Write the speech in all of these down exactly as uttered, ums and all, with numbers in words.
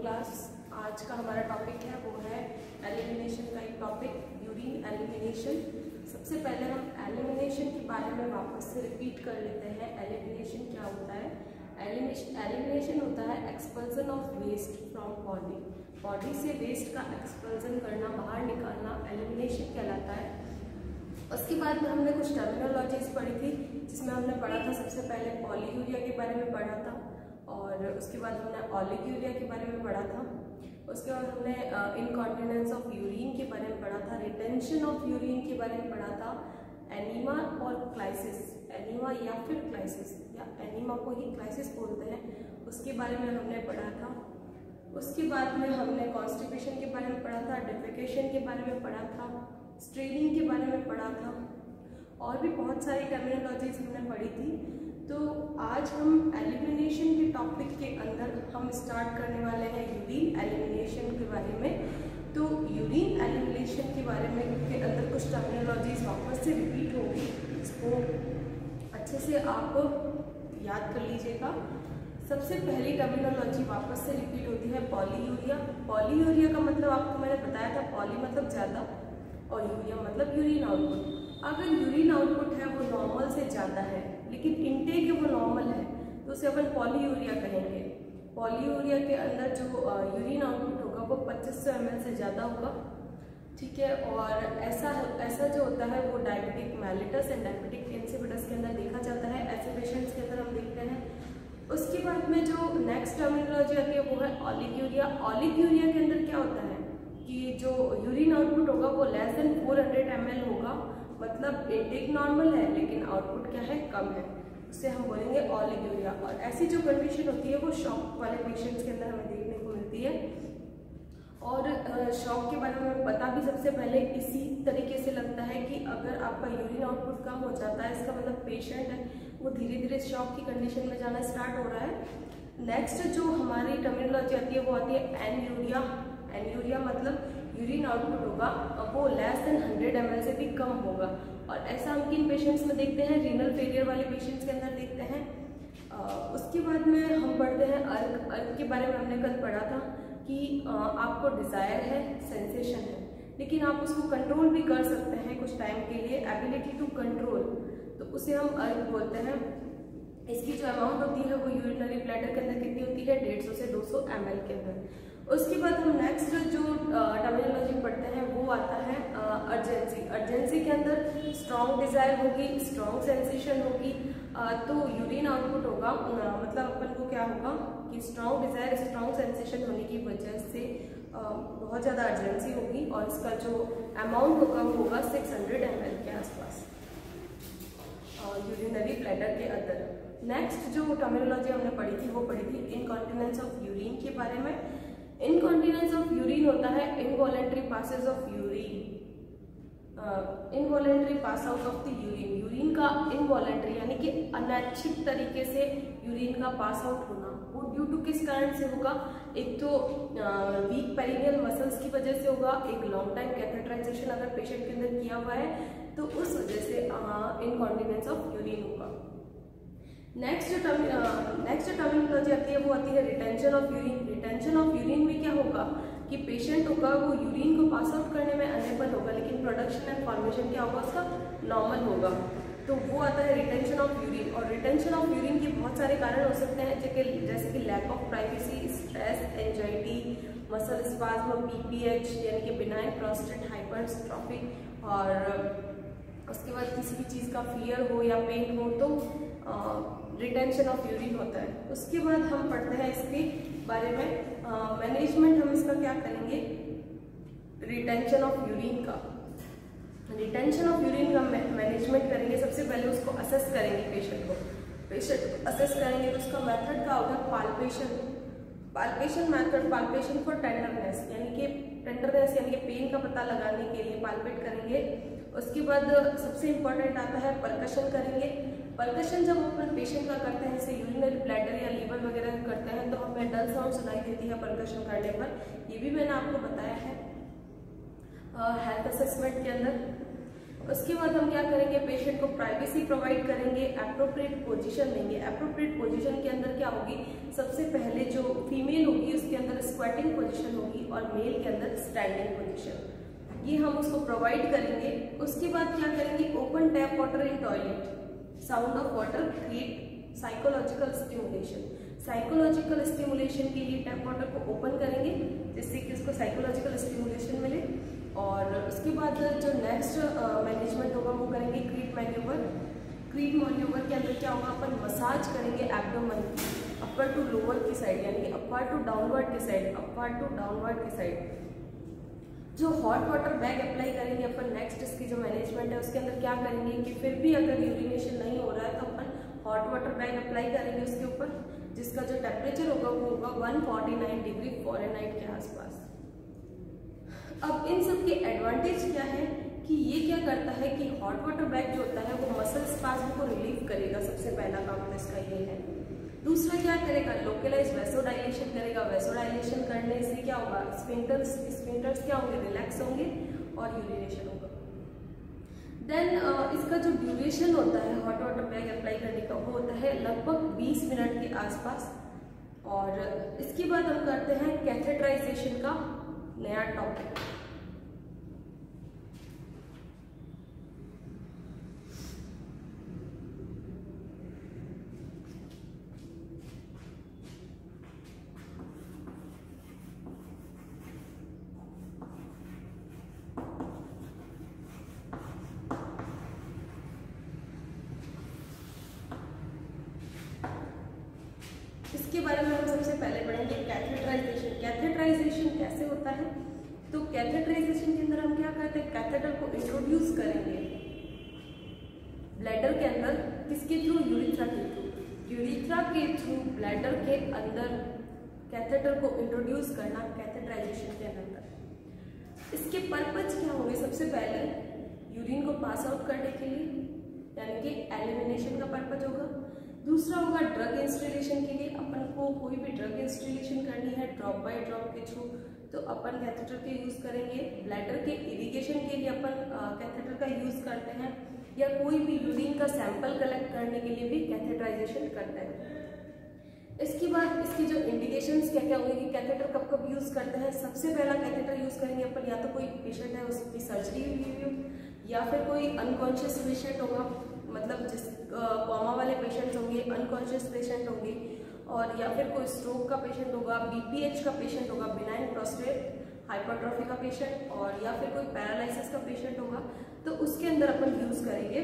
Class. आज का हमारा टॉपिक है वो है एलिमिनेशन का एक टॉपिक, यूरिन एलिमिनेशन। सबसे पहले हम एलिमिनेशन के बारे में वापस से रिपीट कर लेते हैं। एलिमिनेशन क्या होता है? एलिमिनेशन एलिमिनेशन होता है expulsion of waste from body. Body से वेस्ट का एक्सपल्सन करना, बाहर निकालना एलिमिनेशन कहलाता है। उसके बाद में हमने कुछ टर्मिनोलॉजीज पढ़ी थी, जिसमें हमने पढ़ा था सबसे पहले पॉलीयूरिया के बारे में पढ़ा था, और उसके बाद हमने ओलिगोयूरिया के बारे में पढ़ा था। उसके बाद हमने इनकॉन्टिनेंस ऑफ यूरिन के बारे में पढ़ा था, रिटेंशन ऑफ यूरिन के बारे में पढ़ा था, एनीमा और क्लाइसिस, एनीमा या फिर क्लाइसिस या एनीमा को ही क्लाइसिस बोलते हैं, उसके बारे में हमने पढ़ा था। उसके बाद में हमने कॉन्स्टिपेशन के बारे में पढ़ा था, डिफेकेशन के बारे में पढ़ा था, स्ट्रेनिंग के बारे में पढ़ा था, और भी बहुत सारी टर्मिनोलॉजीज हमने पढ़ी थी। तो आज हम एलिमिनेशन के टॉपिक के अंदर हम स्टार्ट करने वाले हैं यूरिन एलिमिनेशन के बारे में। तो यूरिन एलिमिनेशन के बारे में के अंदर कुछ टर्मिनोलॉजीज वापस से रिपीट होगी, इसको अच्छे से आप याद कर लीजिएगा। सबसे पहली टर्मिनोलॉजी वापस से रिपीट होती है पॉलीयूरिया। पॉलीयूरिया का मतलब आपको मैंने बताया था, पॉली मतलब ज़्यादा और यूरिया मतलब यूरिन आउटपुट। अगर यूरिन आउटपुट है वो नॉर्मल से ज़्यादा है लेकिन इनटेक है वो नॉर्मल है, तो उसे अपन पॉलीयूरिया कहेंगे। पॉलीयूरिया के अंदर जो यूरिन आउटपुट होगा वो पच्चीस सौ एम एल से ज़्यादा होगा, ठीक है। और ऐसा ऐसा जो होता है वो diabetic mellitus and diabetic insipidus के अंदर देखा जाता है, ऐसे पेशेंट्स के अंदर हम देखते हैं। उसके बाद में जो नेक्स्ट टर्मिनोलॉजी आती है वो है ओलिगोयूरिया। ओलिगोयूरिया के अंदर क्या होता है कि जो यूरिन आउटपुट होगा वो less than four hundred M L होगा, मतलब इनटेक नॉर्मल है लेकिन आउटपुट क्या है, कम है, उससे हम बोलेंगे ओलिगोयूरिया। और ऐसी जो कंडीशन होती है वो शॉक वाले पेशेंट्स के अंदर हमें देखने को मिलती है। और शॉक के बारे में पता भी सबसे पहले इसी तरीके से लगता है कि अगर आपका यूरिन आउटपुट कम हो जाता है, इसका मतलब पेशेंट है वो धीरे धीरे शॉक की कंडीशन में जाना स्टार्ट हो रहा है। नेक्स्ट जो हमारी टर्मिनोलॉजी आती है वो आती है एन्यूरिया। एन्यूरिया मतलब यूरिन आउटपुट होगा वो less than hundred M L से भी कम होगा, और ऐसा हम किन पेशेंट्स में देखते हैं, रीनल फेलियर वाले पेशेंट्स के अंदर देखते हैं। आ, उसके बाद में हम पढ़ते हैं अर्क। अर्क के बारे में हमने कल पढ़ा था कि आ, आपको डिज़ायर है, सेंसेशन है, लेकिन आप उसको कंट्रोल भी कर सकते हैं कुछ टाइम के लिए, एबिलिटी टू कंट्रोल, तो उसे हम अर्क बोलते हैं। इसकी जो अमाउंट होती है वो यूरिनरी ब्लैडर के अंदर कितनी होती है, डेढ़ सौ से दो सौ एम एल के अंदर। उसके बाद हम नेक्स्ट जो टर्मिनोलॉजी पढ़ते हैं वो आता है अर्जेंसी। अर्जेंसी के अंदर स्ट्रॉन्ग डिजायर होगी, स्ट्रॉन्ग सेंसेशन होगी, तो यूरिन आउटपुट होगा, मतलब अपन को क्या होगा कि स्ट्रॉन्ग डिजायर, स्ट्रॉन्ग सेंसेशन होने की वजह से आ, बहुत ज़्यादा अर्जेंसी होगी, और इसका जो अमाउंट होगा वो होगा सिक्स हंड्रेड एम एल के आसपास यूरिनरी ब्लैडर के अंदर। नेक्स्ट जो टर्मिनोलॉजी हमने पढ़ी थी वो पढ़ी थी इनकॉन्टिनेंस ऑफ यूरिन के बारे में। इनकॉन्टिनेंस ऑफ यूरिन होता है involuntary passes of urine, involuntary pass out of the urine. Urine का इनवॉलेंट्री यानी कि अनैच्छिक तरीके से यूरिन का पास आउट होना, वो ड्यू टू किस कारण से होगा, एक तो वीक पेरिनियल मसल्स की वजह से होगा, एक लॉन्ग टाइम कैथेटराइजेशन अगर पेशेंट के अंदर किया हुआ है तो उस वजह से इनकॉन्टिनेंस ऑफ यूरिन होगा। नेक्स्ट नेक्स्ट टर्मिनोलॉजी आती है वो आती है retention of urine. Retention of urine में क्या होगा कि पेशेंट होगा वो यूरिन को पास आउट करने में अनेबल होगा, लेकिन प्रोडक्शन एंड फॉर्मेशन क्या होगा उसका, नॉर्मल होगा, तो वो आता है रिटेंशन ऑफ यूरिन। और रिटेंशन ऑफ यूरिन के बहुत सारे कारण हो सकते हैं, जैसे कि lack of privacy, stress, anxiety, muscle spasm, PPH यानी कि बिनाइन प्रोस्टेट हाइपरट्रॉफी, और उसके बाद किसी भी चीज़ का फियर हो या पेन हो तो रिटेंशन ऑफ यूरिन होता है। उसके बाद हम पढ़ते हैं इसके बारे में मैनेजमेंट, हम इसका क्या करेंगे, रिटेंशन ऑफ यूरिन का रिटेंशन ऑफ यूरिन का मैनेजमेंट करेंगे। सबसे पहले उसको असेस करेंगे, पेशेंट को पेशेंट को असेस करेंगे, तो उसका मेथड क्या होगा, palpation palpation method, palpation for tenderness यानी कि टेंडरनेस यानी कि पेन का पता लगाने के लिए पाल्पेट करेंगे। उसके बाद सबसे इम्पोर्टेंट आता है परकशन करेंगे। परकशन जब अपन पेशेंट का करते हैं, जैसे यूरिनरी ब्लैडर या लीवर वगैरह करते हैं, तो हमें डल साउंड सुनाई देती है परकशन करने पर, ये भी मैंने आपको बताया है हेल्थ असेसमेंट के अंदर। उसके बाद हम क्या करेंगे, पेशेंट को प्राइवेसी प्रोवाइड करेंगे, एप्रोप्रिएट पोजीशन देंगे। एप्रोप्रिएट पोजीशन के अंदर क्या होगी, सबसे पहले जो फीमेल होगी उसके अंदर स्क्वाटिंग पोजीशन होगी और मेल के अंदर स्टैंडिंग पोजीशन, ये हम उसको प्रोवाइड करेंगे। उसके बाद क्या करेंगे, open tap water in toilet, sound of water create psychological stimulation. Psychological stimulation के लिए टैप वाटर को ओपन करेंगे जिससे कि उसको साइकोलॉजिकल स्टिमुलेशन मिले। और उसके बाद जो नेक्स्ट मैनेजमेंट होगा वो करेंगे क्रीप मैन्यूवर। क्रीप मैन्यूवर के अंदर क्या होगा, अपन मसाज करेंगे एब्डोमेन की, अपर टू लोअर की साइड, यानी कि अपर टू डाउनवर्ड की साइड, अपर टू डाउनवर्ड की साइड। जो हॉट वाटर बैग अप्लाई करेंगे अपन, नेक्स्ट इसकी जो मैनेजमेंट है उसके अंदर क्या करेंगे कि फिर भी अगर यूरिनेशन नहीं हो रहा है तो अपन हॉट वाटर बैग अप्लाई करेंगे उसके ऊपर, जिसका जो टेम्परेचर होगा वो होगा one forty nine degree Fahrenheit के आसपास। अब इन सब के एडवांटेज क्या है कि ये क्या करता है कि हॉट वाटर बैग जो होता है वो मसल स्पाज्म को रिलीव करेगा, सबसे पहला काम इसका ये है। दूसरा क्या करेगा, लोकलाइज वेसोडाइलेशन करेगा। वेसोडाइलेशन करने से क्या होगा, स्फिंक्टर्स स्फिंक्टर्स क्या होंगे, रिलैक्स होंगे और यूरिनेशन होगा। देन uh, इसका जो ड्यूरेशन होता है हॉट वाटर बैग अप्लाई करने का वो होता है लगभग बीस मिनट के आसपास। और इसके बाद हम करते हैं कैथेटराइजेशन का नया टॉपिक। इसके बारे में हम सबसे पहले पढ़ेंगे कैथेटराइजेशन। कैथेटराइजेशन कैसे होता है, तो कैथेटराइजेशन के अंदर हम क्या करते हैं, कैथेटर को इंट्रोड्यूस करेंगे ब्लैडर के अंदर, किसके थ्रू, यूरिथ्रा के थ्रू। यूरिथ्रा के थ्रू ब्लैडर के अंदर कैथेटर को इंट्रोड्यूस करना कैथेटराइजेशन के अंदर। इसके पर्पज क्या होंगे, सबसे पहले यूरिन को पास आउट करने के लिए, यानी कि एलिमिनेशन का पर्पज होगा। दूसरा होगा ड्रग इंस्टॉलेशन के लिए, अपन को कोई भी ड्रग इंस्टॉलेशन करनी है ड्रॉप बाय ड्रॉप के थ्रू तो अपन कैथेटर के यूज करेंगे। ब्लैडर के इरिगेशन के लिए अपन कैथेटर का यूज करते हैं, या कोई भी यूरिन का सैंपल कलेक्ट करने के लिए भी कैथेटराइजेशन करते हैं। इसके बाद इसकी जो इंडिकेशंस क्या क्या होंगे कि कैथेटर कब कब यूज करते हैं। सबसे पहला कैथेटर यूज करेंगे अपन, या तो कोई पेशेंट है उसकी सर्जरी हुई हो, या फिर कोई अनकॉन्शियस पेशेंट होगा, मतलब जिस कॉमा वाले पेशेंट्स होंगे, अनकॉन्शियस पेशेंट होंगे, और या फिर कोई स्ट्रोक का पेशेंट होगा, बीपीएच का पेशेंट होगा, बिनाइन प्रोस्टेट हाइपरट्रॉफी का पेशेंट, और या फिर कोई पैरालिसिस का पेशेंट होगा, तो उसके अंदर अपन यूज करेंगे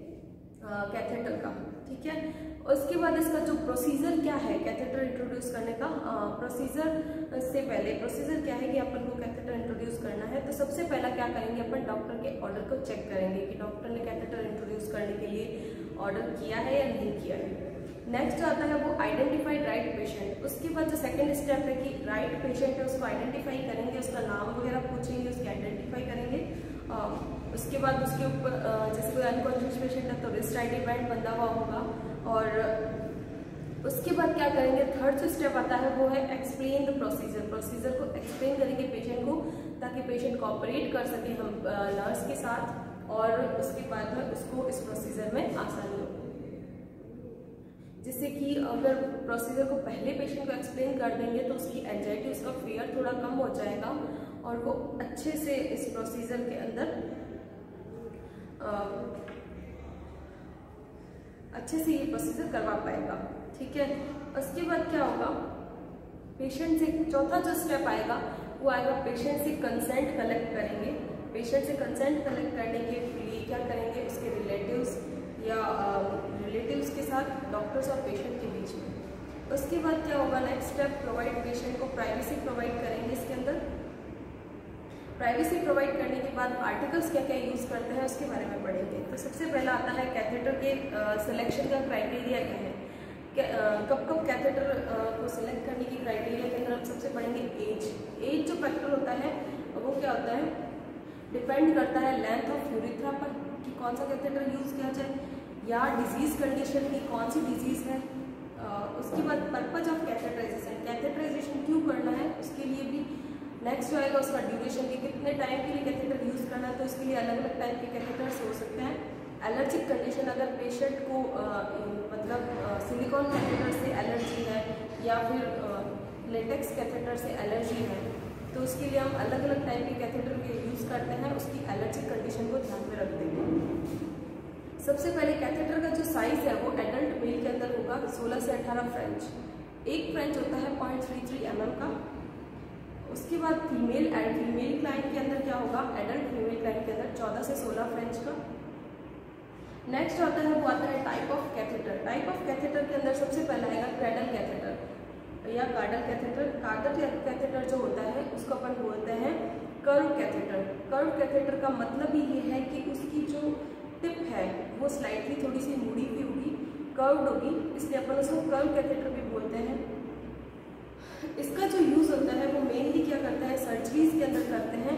कैथेटर का। ठीक है, उसके बाद इसका जो प्रोसीजर क्या है कैथेटर इंट्रोड्यूस करने का, प्रोसीजर से पहले प्रोसीजर क्या है कि अपन को कैथेटर इंट्रोड्यूस करना है, तो सबसे पहला क्या करेंगे अपन, डॉक्टर के ऑर्डर को चेक करेंगे कि डॉक्टर ने कैथेटर इंट्रोड्यूस करने के लिए ऑर्डर किया है या नहीं किया है। नेक्स्ट आता है वो आइडेंटिफाइड राइट पेशेंट। उसके बाद जो सेकंड स्टेप है कि राइट पेशेंट है उसको आइडेंटिफाई करेंगे, उसका नाम वगैरह पूछेंगे, उसकी आइडेंटिफाई करेंगे। आ, उसके बाद उसके ऊपर जैसे कोई अनकॉन्शियस पेशेंट है तो रिस्ट आई डी बैंड बंधा हुआ होगा। और उसके बाद क्या करेंगे, थर्ड जो स्टेप आता है वो है एक्सप्लेन द प्रोसीजर। प्रोसीजर को एक्सप्लेन करेंगे पेशेंट को, ताकि पेशेंट कोऑपरेट कर सके हम नर्स के साथ, और उसके बाद में उसको इस प्रोसीजर में आसानी हो, जिससे कि अगर प्रोसीजर को पहले पेशेंट को एक्सप्लेन कर देंगे तो उसकी एंजाइटी, उसका फियर थोड़ा कम हो जाएगा और वो अच्छे से इस प्रोसीजर के अंदर आ, अच्छे से ये प्रोसीजर करवा पाएगा। ठीक है, उसके बाद क्या होगा, पेशेंट से चौथा जो स्टेप आएगा वो आएगा पेशेंट से कंसेंट कलेक्ट करेंगे। पेशेंट से कंसेंट कलेक्ट करने के लिए क्या करेंगे, उसके रिलेटिव्स या रिलेटिव्स के साथ डॉक्टर्स और पेशेंट के बीच में। उसके बाद क्या होगा, नेक्स्ट स्टेप प्रोवाइड पेशेंट को प्राइवेसी प्रोवाइड करेंगे। इसके अंदर प्राइवेसी प्रोवाइड करने के बाद आर्टिकल्स क्या क्या यूज़ करते हैं उसके बारे में पढ़ेंगे। तो सबसे पहला आता है कैथेटर के सिलेक्शन का क्राइटेरिया क्या है, कब कब कैथेटर को सिलेक्ट करने की क्राइटेरिया के अंदर हम सबसे पढ़ेंगे एज। एज जो फैक्टर होता है वो क्या होता है, डिपेंड करता है लेंथ ऑफ यूरिथ्रा पर कि कौन सा कैथेटर यूज़ किया जाए, या डिजीज़ कंडीशन की कौन सी डिजीज़ है। उसके बाद पर्पज ऑफ कैथेटराइजेशन, कैथेटराइजेशन क्यों करना है उसके लिए भी नेक्स्ट जो आएगा उसका ड्यूरेशन की, कितने टाइम के लिए कैथेटर यूज़ करना है, तो इसके लिए अलग अलग टाइप के कैथेटर्स हो सकते हैं। एलर्जिक कंडीशन, अगर पेशेंट को आ, मतलब सिलिकॉन कैथेटर से एलर्जी है या फिर लेटेक्स कैथेटर से एलर्जी है, तो उसके लिए हम अलग अलग टाइप के कैथेटर के यूज़ करते हैं, उसकी एलर्जिक कंडीशन को ध्यान में रख देंगे। सबसे पहले कैथेटर का जो साइज़ है वो एडल्ट मेल के अंदर होगा सोलह से अठारह फ्रेंच, एक फ्रेंच होता है point three three M M का। उसके बाद फीमेल एंड फीमेल क्लाइंट के अंदर क्या होगा, एडल्ट फीमेल क्लाइंट के अंदर चौदह से सोलह फ्रेंच का। नेक्स्ट आता है वो आता है type of catheter. Type of catheter के अंदर सबसे पहला आएगा क्रैडल कैथेटर या कार्डल कैथेटर। कार्डल कैथेटर जो होता है उसको अपन बोलते हैं कर्व कैथेटर। कर्व कैथेटर का मतलब ही ये है कि उसकी जो टिप है वो स्लाइटली थोड़ी सी मुड़ी हुई होगी, कर्व्ड होगी, इसलिए अपन उसको कर्व कैथेटर भी बोलते हैं। इसका जो यूज होता है वो मेनली क्या करता है, सर्जरीज के अंदर करते हैं।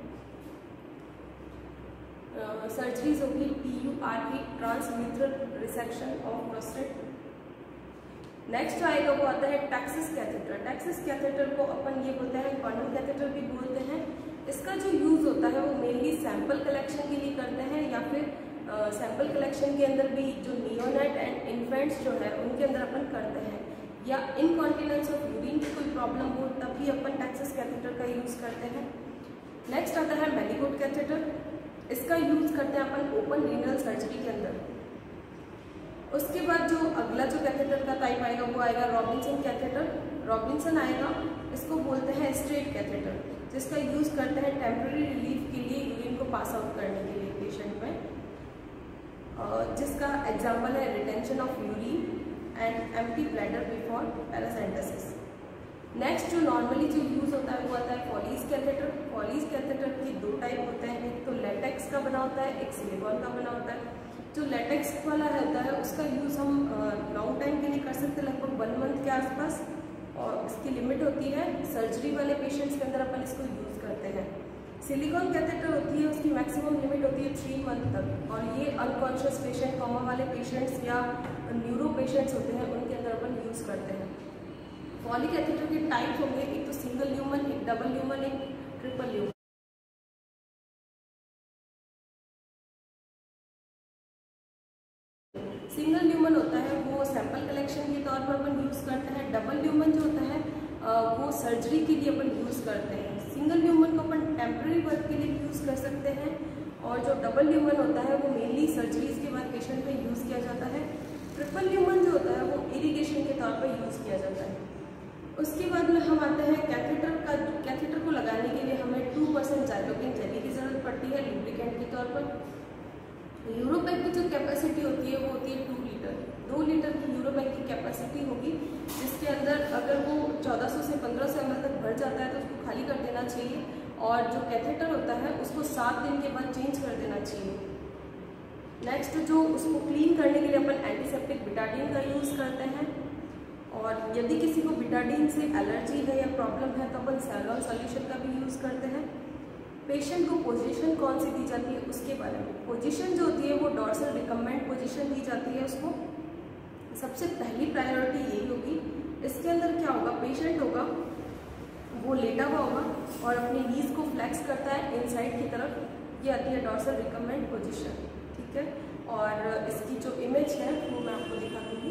सर्जरीज होगी टी यू आर की, transurethral resection of prostate. Next आएगा वो आता है टैक्सिस कैथेटर। टैक्सिस कैथेटर को अपन ये बोलते हैं कॉन्डम कैथेटर भी बोलते हैं। इसका जो यूज होता है वो मेनली सैंपल कलेक्शन के लिए करते हैं, या फिर सैंपल uh, कलेक्शन के अंदर भी जो नियोनेट एंड इन्फेंट्स जो है उनके अंदर अपन करते हैं, या इनकॉन्टिनेंस ऑफ यूरिन की कोई प्रॉब्लम हो तब भी अपन टैक्सिस कैथेटर का यूज़ करते हैं। नेक्स्ट आता है मैलीगोट कैथेटर। इसका यूज़ करते हैं अपन ओपन रीनल सर्जरी के अंदर। उसके बाद जो अगला जो कैथेटर का टाइप आएगा वो आएगा रॉबिन्सन कैथेटर। रॉबिन्सन आएगा, इसको बोलते हैं स्ट्रेट कैथेटर, जिसका यूज़ करते हैं टेम्पररी रिलीफ के लिए, यूरिन को पास आउट करने के लिए पेशेंट में, जिसका एग्जाम्पल है retention of urine and empty bladder before paracentesis. Next जो नॉर्मली जो यूज़ होता है वो आता है पॉलीज कैथेटर। पॉलीज कैथेटर के दो टाइप होते हैं, एक तो लेटेक्स का बना होता है, एक सिलिकॉन का बना होता है। जो लेटेक्स वाला रहता है उसका यूज़ हम लॉन्ग टाइम के लिए कर सकते हैं, लगभग वन मंथ के आसपास, और इसकी लिमिट होती है। सर्जरी वाले पेशेंट्स के अंदर अपन इसको यूज़ करते हैं। सिलिकॉन कैथेटर होती है, उसकी मैक्सिमम लिमिट होती है थ्री मंथ तक, और ये अनकॉन्शियस पेशेंट, कॉमा वाले पेशेंट्स या न्यूरो पेशेंट्स होते हैं उनके अंदर अपन यूज़ करते हैं। पॉली कैथेटर के टाइप होंगे, एक तो सिंगल ल्यूमन, एक डबल ल्यूमन, एक ट्रिपल ल्यूमन। सिंगल ल्यूमन होता है वो सैंपल कलेक्शन के तौर पर अपन यूज़ करते हैं। डबल ल्यूमन जो होता है वो सर्जरी के लिए अपन यूज़ करते हैं। सिंगल ल्यूमन को अपन टेम्पररी वर्क के लिए यूज़ कर सकते हैं, और जो डबल ल्यूमन होता है वो मेनली सर्जरीज के बाद पेशेंट में यूज़ किया जाता है। ट्रिपल ल्यूमन जो होता है वो इरिगेशन के तौर पर यूज़ किया जाता है। उसके बाद में हम आते हैं कैथेटर का। कैथेटर को लगाने के लिए हमें टू परसेंट जाइलोकेन जेली की ज़रूरत पड़ती है लुब्रिकेंट के तौर पर। यूरोपैक की जो कैपेसिटी होती है वो होती है टू लीटर। दो लीटर की यूरोपैक की कैपेसिटी होगी, जिसके अंदर अगर वो चौदह सौ से पंद्रह सौ एम एल तक भर जाता है तो उसको खाली कर देना चाहिए, और जो कैथेटर होता है उसको सात दिन के बाद चेंज कर देना चाहिए। नेक्स्ट जो उसको क्लीन करने के लिए अपन एंटीसेप्टिक बिटाडीन का यूज़ करते हैं, और यदि किसी को बिटाडीन से एलर्जी है या प्रॉब्लम है तो अपन सैलॉन सॉल्यूशन का भी यूज़ करते हैं। पेशेंट को पोजीशन कौन सी दी जाती है उसके बारे में। पोजीशन जो होती है वो डॉर्सल रिकमेंड पोजीशन दी जाती है उसको। सबसे पहली प्रायोरिटी यही होगी। इसके अंदर क्या होगा, पेशेंट होगा वो लेटा हुआ होगा और अपनी नीज को फ्लेक्स करता है इनसाइड की तरफ, ये आती है डॉर्सल रिकमेंड पोजीशन, ठीक है। और इसकी जो इमेज है वो मैं आपको दिखा दूँगी।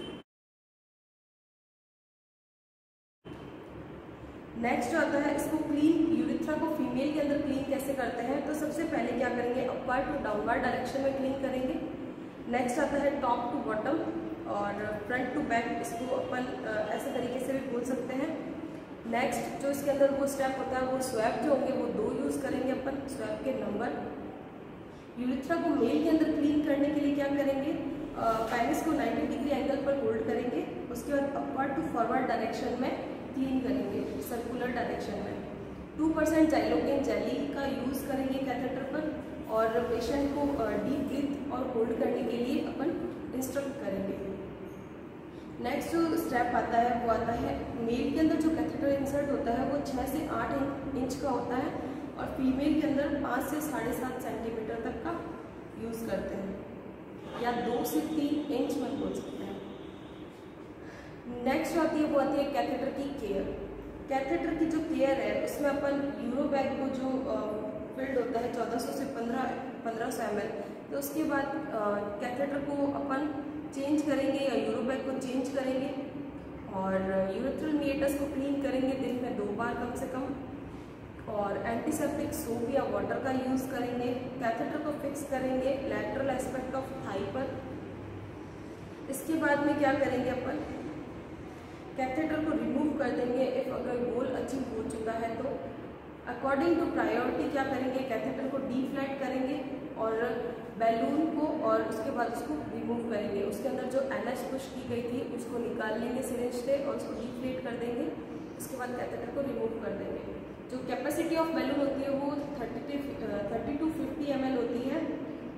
नेक्स्ट जो आता है, इसको क्लीन यूरिथ्रा को फीमेल के अंदर क्लीन कैसे करते हैं, तो सबसे पहले क्या करेंगे, अपवर्ड टू डाउनवर्ड डायरेक्शन में क्लीन करेंगे। नेक्स्ट आता है टॉप टू बॉटम और फ्रंट टू बैक, इसको अपन ऐसे तरीके से भी बोल सकते हैं। नेक्स्ट जो इसके अंदर वो स्टेप होता है वो स्वैप जो होंगे वो दो यूज़ करेंगे अपन, स्वैप के नंबर। यूरिथ्रा को मेल के अंदर क्लीन करने के लिए क्या करेंगे, पेनिस को नाइन्टी डिग्री एंगल पर होल्ड करेंगे, उसके बाद अपवर्ड टू फॉरवर्ड डायरेक्शन में क्लीन करेंगे, सर्कुलर डायरेक्शन में। टू परसेंट जाइलोकेन जेली का यूज़ करेंगे कैथेटर पर, और पेशेंट को डीप ब्रीथ और होल्ड करने के लिए अपन इंस्ट्रक्ट करेंगे। नेक्स्ट जो स्टेप आता है वो आता है, मेल के अंदर जो कैथेटर इंसर्ट होता है वो छः से आठ इंच का होता है, और फीमेल के अंदर पाँच से साढ़े सात सेंटीमीटर तक का यूज़ करते हैं, या दो से तीन इंच में बोल सकते हैं। नेक्स्ट आती है वो आती है कैथेटर की केयर। कैथेटर की जो केयर है उसमें अपन यूरोबैग को जो फिल्ड होता है चौदह सौ से पंद्रह पंद्रह सौ एम एल, तो उसके बाद कैथेटर को अपन चेंज करेंगे या यूरोबैग को चेंज करेंगे और यूरेथ्रल मीएटस को क्लीन करेंगे दिन में दो बार कम से कम, और एंटीसेप्टिक सोप या वाटर का यूज़ करेंगे। कैथेटर को फिक्स करेंगे लैटरल एस्पेक्ट ऑफ थाई पर। इसके बाद में क्या करेंगे अपन, कैथेटर को रिमूव कर देंगे इफ अगर गोल अचीव हो चुका है तो। अकॉर्डिंग टू प्रायोरिटी क्या करेंगे, कैथेटर को डीफ्लेट करेंगे और बैलून को और उसके बाद उसको रिमूव करेंगे। उसके अंदर जो एनएच पुश की गई थी उसको निकाल लेंगे सिरिंज से और उसको डीफ्लेट कर देंगे। उसके बाद कैथेटर को रिमूव कर देंगे। जो कैपेसिटी ऑफ बैलून होती है वो thirty to fifty M L होती है।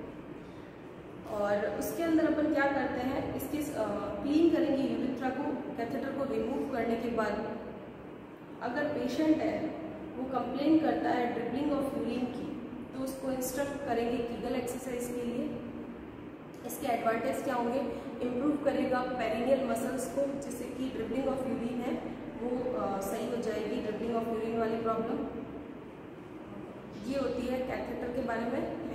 और उसके अंदर अपन क्या करते हैं, इसकी क्लीन करेंगे यूरेथ्रा को। कैथेटर को रिमूव करने के बाद अगर पेशेंट है वो कंप्लेन करता है ड्रिबलिंग ऑफ यूरिन की, तो उसको इंस्ट्रक्ट करेंगे कीगल एक्सरसाइज के लिए। इसके एडवांटेज क्या होंगे, इम्प्रूव करेगा पेरिनियल मसल्स को, जिससे कि ड्रिबलिंग ऑफ यूरिन है वो आ, सही हो जाएगी, ड्रिबलिंग ऑफ यूरिन वाली प्रॉब्लम। ये होती है कैथेटर के बारे में।